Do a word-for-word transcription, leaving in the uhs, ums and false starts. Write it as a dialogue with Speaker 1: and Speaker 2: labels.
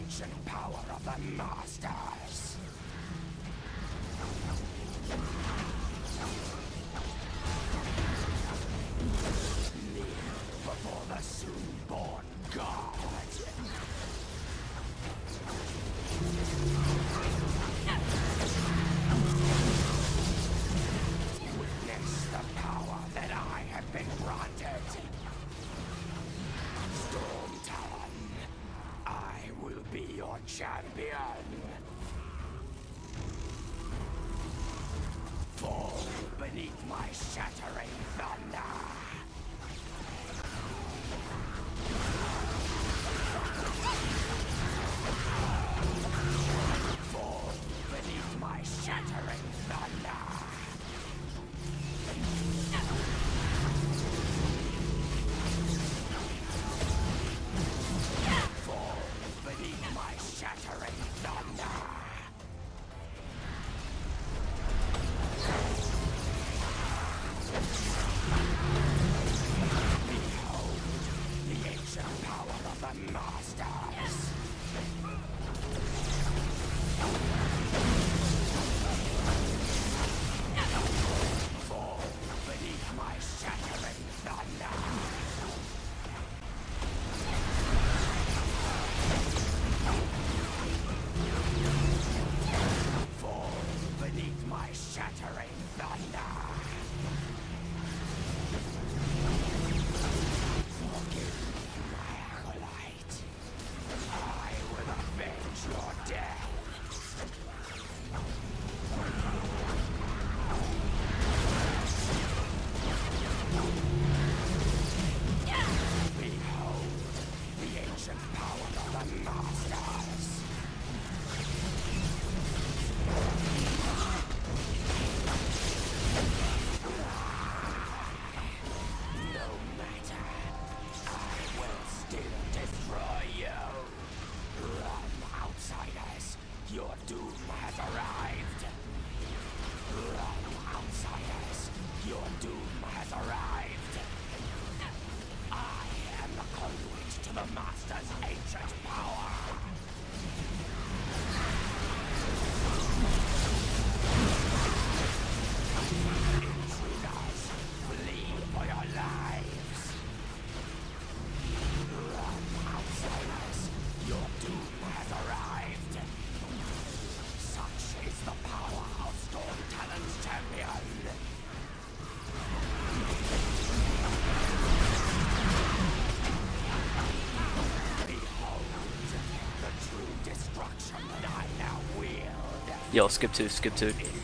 Speaker 1: ancient power of the Masters. Kneel before the soon-born god. Witness the power that I have been granted. Storm Talon, I will be your champion. Fall beneath my shattering thunder. Fall beneath my shattering thunder. Fall beneath my shattering thunder. Behold the ancient power of the Masters. Fall beneath my shattering thunder. Fall beneath my shattering thunder. Forgive me, my acolyte. I will avenge your death. Behold the ancient power of the Masters. No matter, I will still destroy you. Run, outsiders. Your doom has arrived. Run, outsiders. Your doom has arrived. I am the conduit to the Master's ancient power. Intruders, flee for your lives. Run, outsiders. Your doom has arrived. Such is the power of Storm Talon's champion. Behold the true destruction that I now wield.
Speaker 2: Yo, skip two, skip two.
Speaker 1: In